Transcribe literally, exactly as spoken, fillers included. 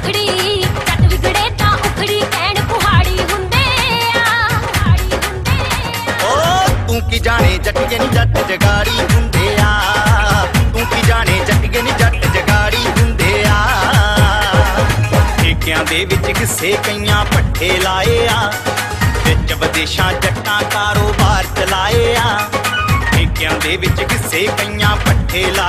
ਉਖੜੀ ਜੱਟ ਵਿਗੜੇ ਤਾਂ ਉਖੜੀ ਕਹਿਣ ਪੁਹਾੜੀ ਹੁੰਦੇ ਆ ਪੁਹਾੜੀ ਹੁੰਦੇ ਆ। ਓ ਤੂੰ ਕੀ ਜਾਣੇ ਜੱਟੀਏ ਨੀ ਜੱਟ ਜਗਾੜੀ ਹੁੰਦੇ ਆ, ਤੂੰ ਕੀ ਜਾਣੇ ਜੱਟੀਏ ਨੀ ਜੱਟ ਜਗਾੜੀ ਹੁੰਦੇ ਆ। ਠੇਕਿਆਂ ਦੇ ਵਿੱਚ ਹਿੱਸੇ ਕਈਆਂ ਪੱਠੇ ਲਾਏ ਆ, ਵਿੱਚ ਵਿਦੇਸ਼ਾਂ ਜੱਟਾਂ ਕਾਰੋਬਾਰ ਚਲਾਏ ਆ। ਠੇਕਿਆਂ ਦੇ ਵਿੱਚ ਹਿੱਸੇ ਕਈਆਂ ਪੱਠੇ ਲਾ